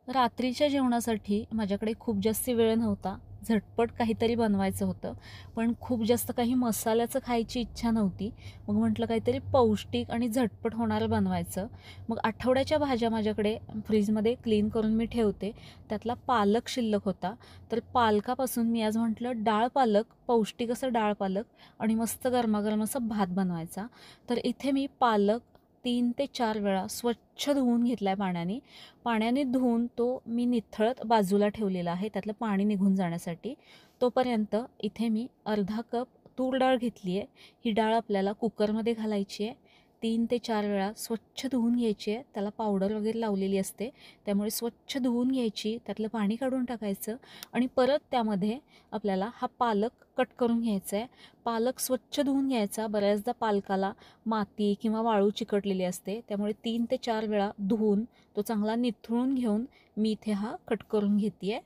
रात्रीच्या जेवणासाठी माझ्याकडे खूप जास्त वेळ नव्हता. झटपट काहीतरी बनवायचं होतं. पण खूप जास्त काही मसाल्याचं खायची इच्छा नव्हती. मग म्हटलं काहीतरी पौष्टिक आणि झटपट होणारं बनवायचं. मग आठवड्याच्या भाज्या माझ्याकडे फ्रीजमध्ये क्लीन करून मी ठेवते. त्यातला पालक शिल्लक होता. तर पालकापासून मी आज म्हटलं डाळ पालक, पौष्टिक असं डाळ पालक आणि मस्त गरमागरम असा भात बनवायचा. तर इथे मी पालक 3 ते 4 वेळा स्वच्छ धुवून घेतला आहे पाण्याने. पाण्याने धुवून तो मी निथळत बाजूला ठेवलेला आहे त्यातलं पाणी निघून जाण्यासाठी. तोपर्यंत इथे मी अर्धा कप तूर डाळ घेतली आहे. ही डाळ आपल्याला कुकरमध्ये घालायची आहे. 3 ते 4 वेळा स्वच्छ धुवून घ्यायची आहे. त्याला पावडर वगैरे लावलेली असते, त्यामुळे स्वच्छ धुवून घ्यायची, त्यातलं पाणी काढून टाकायचं आणि परत त्यामध्ये आपल्याला हा पालक कट करून घ्यायचा आहे. पालक स्वच्छ धुवून घ्यायचा. बऱ्याचदा पालकाला माती किंवा वाळू चिकटलेली असते, त्यामुळे 3 ते 4 वेळा धुवून तो चांगला निथळून घेऊन मी इथे हा कट करून घेते.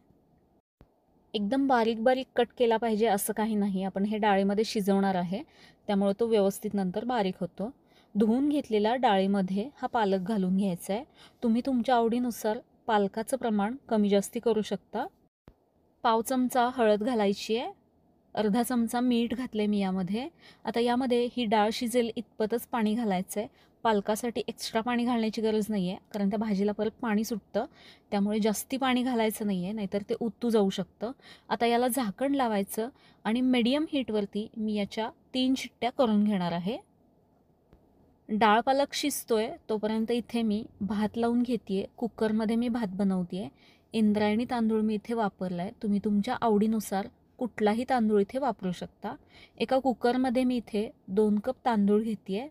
एकदम बारीक बारीक कट केला पाहिजे असं काही नाही. आपण हे डाळीमध्ये शिजवणार आहे, त्यामुळे तो व्यवस्थित नंतर बारीक होतो. धुवून घेतलेला डाळीमध्ये हा पालक घालून घ्यायचा आहे. तुम्ही तुमच्या आवडीनुसार पालकाचं प्रमाण कमी जास्ती करू शकता. पाव चमचा हळद घालायची आहे. अर्धा चमचा मीठ घातले मी यामध्ये. आता यामध्ये ही डाळ शिजेल इतपतच पाणी घालायचं आहे. पालकासाठी एक्स्ट्रा पाणी घालण्याची गरज नाही आहे, कारण त्या भाजीला परत पाणी सुटतं. त्यामुळे जास्ती पाणी घालायचं नाही आहे, नाहीतर ते उतू जाऊ शकतं. आता याला झाकण लावायचं आणि मीडियम हीटवरती मी याच्या 3 शिट्ट्या करून घेणार आहे. डाळ पालक शिजतोय तोपर्यंत इथे मी भात लावून घेते. कुकरमध्ये मी भात बनवते. इंद्रायणी तांदूळ मी इथे वापरला आहे. तुम्ही तुमच्या आवडीनुसार कुठलाही तांदूळ इथे वापरू शकता. एका कुकरमध्ये मी इथे 2 कप तांदूळ घेते.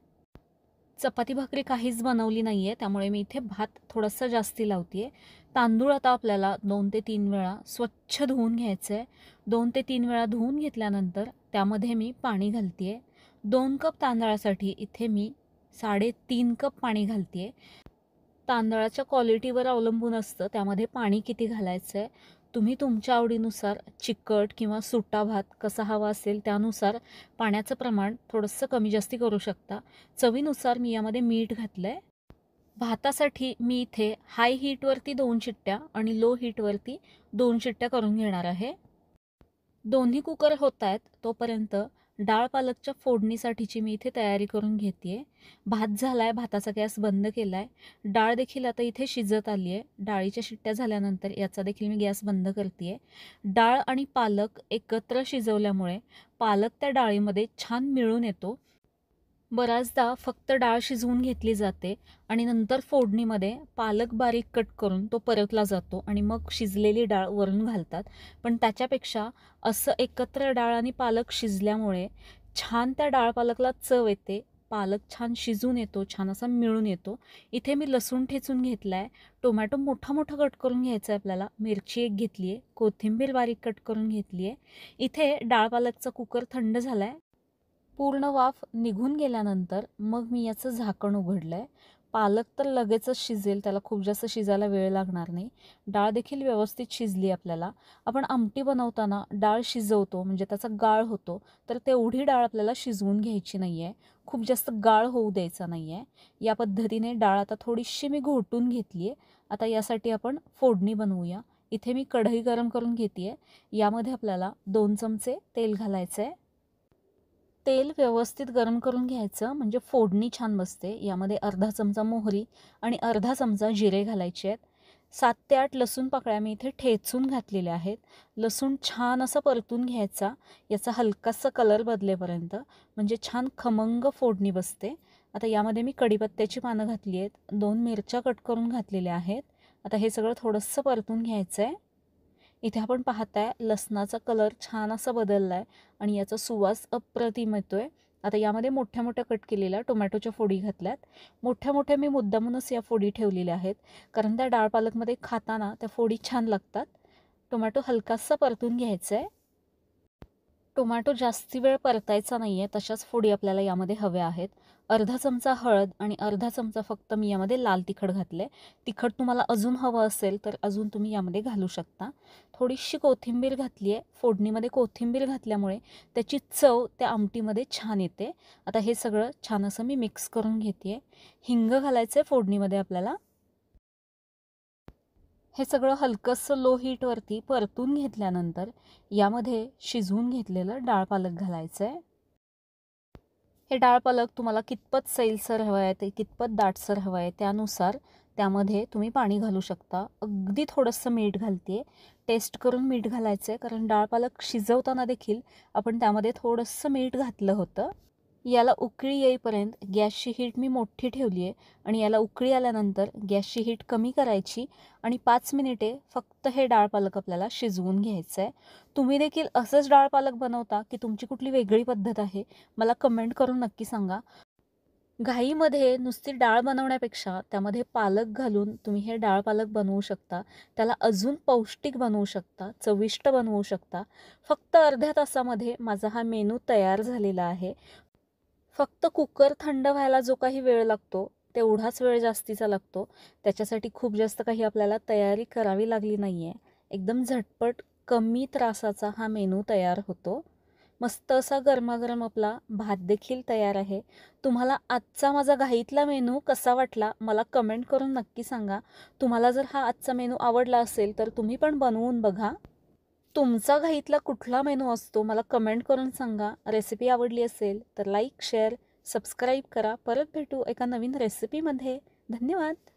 चपाती भाकरी काहीच बनवली नाही आहे, त्यामुळे मी इथे भात थोडासा जास्ती लावते. तांदूळ आता आपल्याला 2 ते 3 वेळा स्वच्छ धुवून घ्यायचं आहे. 2 ते 3 वेळा धुवून घेतल्यानंतर त्यामध्ये मी पाणी घालते. 2 कप तांदळासाठी इथे मी 3.5 कप पाणी घालते. तांदळाच्या क्वालिटीवर अवलंबून असतं त्यामध्ये पाणी किती घालायचं आहे. तुम्ही तुमच्या आवडीनुसार चिकट किंवा सुट्टा भात कसा हवा असेल त्यानुसार पाण्याचं प्रमाण थोडंसं कमी जास्ती करू शकता. चवीनुसार मी यामध्ये मीठ घातलं आहे. भातासाठी मी इथे हाय हीटवरती 2 शिट्ट्या आणि लो हीटवरती 2 शिट्ट्या करून घेणार आहे. दोन्ही कुकर होत आहेत तोपर्यंत डाळ पालकच्या फोडणीसाठीची मी इथे तयारी करून घेते. भात झाला आहे, भाताचा गॅस बंद केला आहे. डाळ देखील आता इथे शिजत आली आहे. डाळीच्या शिट्ट्या झाल्यानंतर याचा देखील मी गॅस बंद करते. डाळ आणि पालक एकत्र शिजवल्यामुळे पालक त्या डाळीमध्ये छान मिळून येतो. बऱ्याचदा फक्त डाळ शिजवून घेतली जाते आणि नंतर फोडणीमध्ये पालक बारीक कट करून तो परतला जातो आणि मग शिजलेली डाळ वरून घालतात. पण त्याच्यापेक्षा असं एकत्र डाळ आणि पालक शिजल्यामुळे छान त्या डाळ पालकला चव येते. पालक छान शिजून येतो, छान असा मिळून येतो. इथे मी लसूण ठेचून घेतला आहे. टोमॅटो मोठा मोठा कट करून घ्यायचा आहे आपल्याला. मिरची एक घेतली आहे. कोथिंबीर बारीक कट करून घेतली आहे. इथे डाळ पालकचा कुकर थंड झाला आहे. पूर्ण वाफ निघून गेल्यानंतर मग मी याचं झाकण उघडलं आहे. पालक तर लगेचच शिजेल, त्याला खूप जास्त शिजायला वेळ लागणार नाही. डाळ देखील व्यवस्थित शिजली आपल्याला. आपण आमटी बनवताना डाळ शिजवतो म्हणजे त्याचा गाळ होतो, तर तेवढी डाळ आपल्याला शिजवून घ्यायची नाही आहे. खूप जास्त गाळ होऊ द्यायचा नाही आहे. या पद्धतीने डाळ आता थोडीशी मी घोटून घेतली आहे. आता यासाठी आपण फोडणी बनवूया. इथे मी कढई गरम करून घेते आहे. यामध्ये आपल्याला 2 चमचे तेल घालायचं आहे. तेल व्यवस्थित गरम करून घ्यायचं म्हणजे फोडणी छान बसते. यामध्ये अर्धा चमचा मोहरी आणि अर्धा चमचा जिरे घालायचे आहेत. 7 ते 8 लसूण पाकळ्या मी इथे ठेचून घातलेल्या आहेत. लसूण छान असा परतून घ्यायचा, याचा हलकासा कलर बदलेपर्यंत, म्हणजे छान खमंग फोडणी बसते. आता यामध्ये मी कढीपत्त्याची पानं घातली आहेत. 2 मिरच्या कट करून घातलेल्या आहेत. आता हे सगळं थोडंसं परतून घ्यायचं आहे. इथे आपण पाहताय लसणाचा कलर छान असा बदलला आहे आणि याचा सुवास अप्रतिम येतोय. आता यामध्ये मोठ्या मोठ्या कट केलेल्या टोमॅटोच्या फोडी घातल्यात. मोठ्या मोठ्या मी मुद्दामूनच या फोडी ठेवलेल्या आहेत, कारण त्या डाळ पालकमध्ये खाताना त्या फोडी छान लागतात. टोमॅटो हलकासा परतून घ्यायचा आहे. टोमॅटो जास्ती वेळ परतायचा नाही आहे, तशाच फोडी आपल्याला यामध्ये हव्या आहेत. अर्धा चमचा हळद आणि अर्धा चमचा फक्त मी यामध्ये लाल तिखट घातले. तिखट तुम्हाला अजून हवं असेल तर अजून तुम्ही यामध्ये घालू शकता. थोडीशी कोथिंबीर घातली आहे. फोडणीमध्ये कोथिंबीर घातल्यामुळे त्याची चव त्या आमटीमध्ये छान येते. आता हे सगळं छान असं मी मिक्स करून घेते. हिंग घालायचं आहे फोडणीमध्ये आपल्याला. हे सगळं हलकंसं लो हीटवरती परतून घेतल्यानंतर यामध्ये शिजवून घेतलेलं डाळ पालक घालायचं आहे. हे डाळ पालक तुम्हाला कितपत सैलसर हवं आहे, ते कितपत दाटसर हवं आहे त्यानुसार त्यामध्ये तुम्ही पाणी घालू शकता. अगदी थोडंसं मीठ घालते. टेस्ट करून मीठ घालायचं आहे, कारण डाळ पालक शिजवताना देखील आपण त्यामध्ये थोडंसं मीठ घातलं होतं. याला उकळी येईपर्यंत गॅसची हीट मी मोठी ठेवली आहे आणि याला उकळी आल्यानंतर गॅसची हीट कमी करायची आणि 5 मिनिटे फक्त हे डाळ पालक आपल्याला शिजवून घ्यायचं आहे. तुम्ही देखील असंच डाळ पालक बनवता की तुमची कुठली वेगळी पद्धत आहे? मला कमेंट करून नक्की सांगा. घाईमध्ये नुसती डाळ बनवण्यापेक्षा त्यामध्ये पालक घालून तुम्ही हे डाळ पालक बनवू शकता. त्याला अजून पौष्टिक बनवू शकता, चविष्ट बनवू शकता. फक्त अर्ध्या तासामध्ये माझा हा मेनू तयार झालेला आहे. फक्त कुकर थंड व्हायला जो काही वेळ लागतो, तेवढाच वेळ जास्तीचा लागतो. त्याच्यासाठी खूप जास्त काही आपल्याला तयारी करावी लागली नाही आहे. एकदम झटपट, कमी त्रासाचा हा मेनू तयार होतो. मस्त असा गरमागरम आपला भात देखील तयार आहे. तुम्हाला आजचा माझा घाईतला मेनू कसा वाटला मला कमेंट करून नक्की सांगा. तुम्हाला जर हा आजचा मेनू आवडला असेल तर तुम्ही पण बनवून बघा. तुमचा घाईतला कुठला मेनू असतो मला कमेंट करून सांगा. रेसिपी आवडली असेल तर लाईक, शेअर, सबस्क्राईब करा. परत भेटू एका नवीन रेसिपीमध्ये. धन्यवाद.